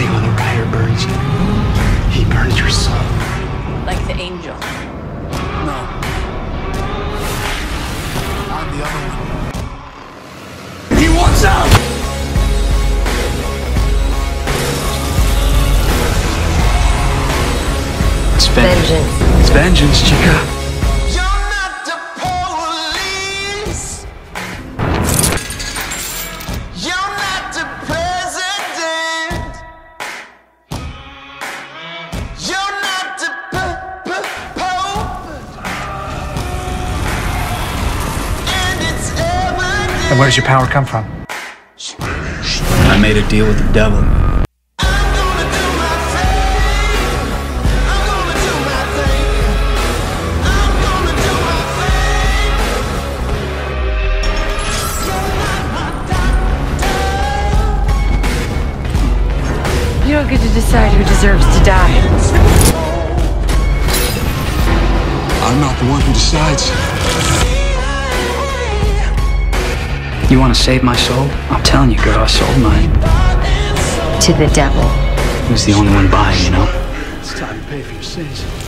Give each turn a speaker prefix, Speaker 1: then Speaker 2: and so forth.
Speaker 1: say when the rider burns you, he burns your soul.
Speaker 2: Like the angel.
Speaker 3: No. I'm the other one.
Speaker 1: He wants out! It's vengeance. It's vengeance, chica.
Speaker 3: You're not the police. You're not the president. You're not the Pope. And it's evident.
Speaker 1: And where does your power come from?
Speaker 4: I made a deal with the devil.
Speaker 3: I'm gonna do my thing. I'm gonna do my thing. I'm gonna do my thing. You're not my doctor.
Speaker 2: You don't get to decide who deserves to die.
Speaker 1: I'm not the one who decides.
Speaker 4: You want to save my soul? I'm telling you, girl, I sold mine.
Speaker 2: To the devil.
Speaker 4: Who's the only one buying, you know?
Speaker 1: It's time to pay for your sins.